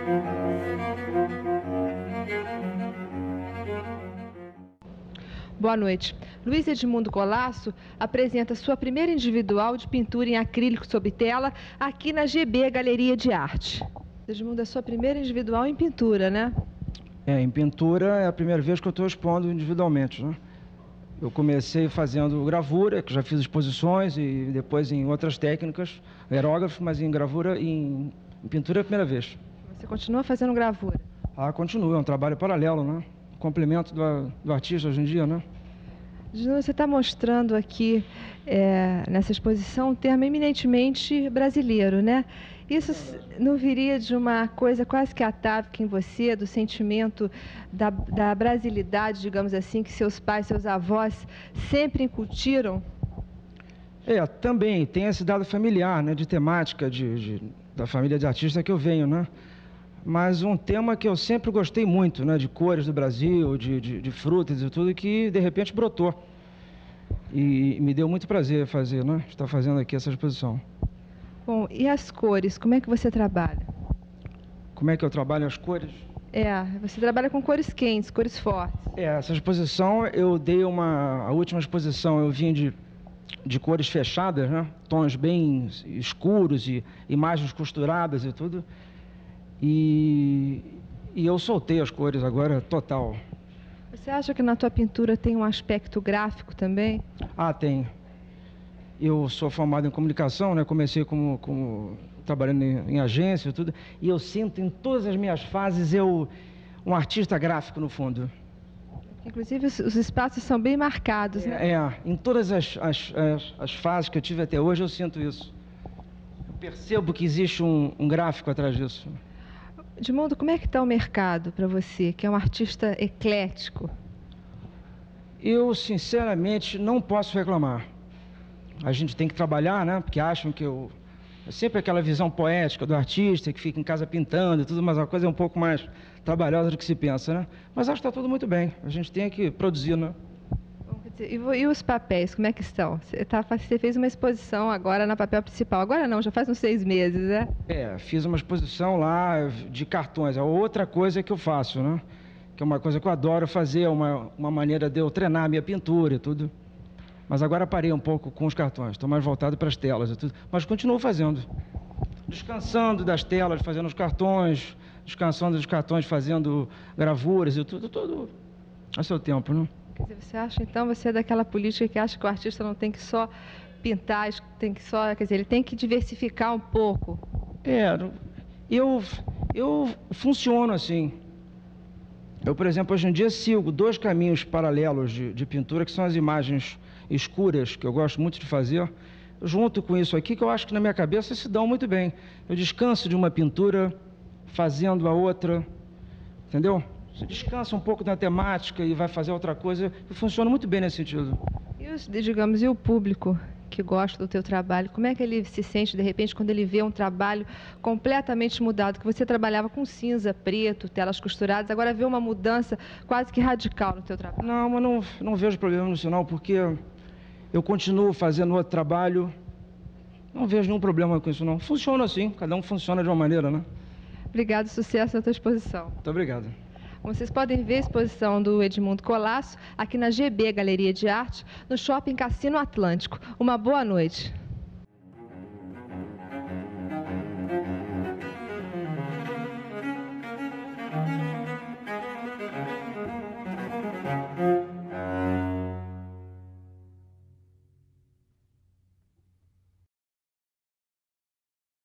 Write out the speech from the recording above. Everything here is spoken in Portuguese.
Boa noite. Luiz Edmundo Colasso apresenta sua primeira individual de pintura em acrílico sob tela aqui na GB Galeria de Arte. Edmundo, é sua primeira individual em pintura, né? Em pintura é a primeira vez que eu estou expondo individualmente, né? Eu comecei fazendo gravura, que já fiz exposições, e depois em outras técnicas, aerógrafo, mas em gravura e em pintura é a primeira vez. Você continua fazendo gravura? Continua, é um trabalho paralelo, né? Complemento do artista hoje em dia, né? Você está mostrando aqui, nessa exposição, um termo eminentemente brasileiro, né? Isso não viria de uma coisa quase que atávica em você, do sentimento da brasilidade, digamos assim, que seus pais, seus avós sempre incutiram? Também tem esse dado familiar, né? De temática da família de artistas que eu venho, né? Mas um tema que eu sempre gostei muito, né, de cores do Brasil, de frutas e tudo, que de repente brotou. E me deu muito prazer fazer, né, estar fazendo aqui essa exposição. Bom, e as cores, como é que você trabalha? Como é que eu trabalho as cores? Você trabalha com cores quentes, cores fortes. Essa exposição eu dei a última exposição eu vim de cores fechadas, né, tons bem escuros e imagens costuradas e tudo. E eu soltei as cores agora, total. Você acha que na tua pintura tem um aspecto gráfico também? Tem. Eu sou formado em comunicação, né? Comecei como trabalhando em agência e tudo. E eu sinto em todas as minhas fases um artista gráfico no fundo. Inclusive os espaços são bem marcados, né? Em todas as fases que eu tive até hoje eu sinto isso. Eu percebo que existe um gráfico atrás disso. Edmundo, como é que está o mercado para você, que é um artista eclético? Eu, sinceramente, não posso reclamar. A gente tem que trabalhar, né? Porque acham que é sempre aquela visão poética do artista que fica em casa pintando e tudo, mas a coisa é um pouco mais trabalhosa do que se pensa, né? Mas acho que está tudo muito bem. A gente tem que produzir, né? E os papéis, como é que estão? Você fez uma exposição agora na papel principal. Agora não, já faz uns 6 meses, né? Fiz uma exposição lá de cartões. É outra coisa que eu faço, né? Que é uma coisa que eu adoro fazer, uma maneira de eu treinar a minha pintura e tudo. Mas agora parei um pouco com os cartões. Estou mais voltado para as telas e tudo. Mas continuo fazendo. Descansando das telas, fazendo os cartões. Descansando dos cartões, fazendo gravuras e tudo a seu tempo, né? Quer dizer, você acha, então, você é daquela política que acha que o artista não tem que só pintar, quer dizer, ele tem que diversificar um pouco? Eu funciono assim. Eu, por exemplo, hoje em dia sigo 2 caminhos paralelos de pintura, que são as imagens escuras, que eu gosto muito de fazer, junto com isso aqui, que eu acho que na minha cabeça se dão muito bem. Eu descanso de uma pintura fazendo a outra, entendeu? Você descansa um pouco da temática e vai fazer outra coisa, e funciona muito bem nesse sentido. E o público que gosta do teu trabalho, como é que ele se sente, de repente, quando ele vê um trabalho completamente mudado, que você trabalhava com cinza, preto, telas costuradas, agora vê uma mudança quase que radical no teu trabalho? Não, mas não vejo problema nisso não, porque eu continuo fazendo outro trabalho, não vejo nenhum problema com isso não. Funciona assim, cada um funciona de uma maneira, né? Obrigado, sucesso na tua exposição. Muito obrigado. Vocês podem ver a exposição do Edmundo Colasso aqui na GB Galeria de Arte, no Shopping Cassino Atlântico. Uma boa noite.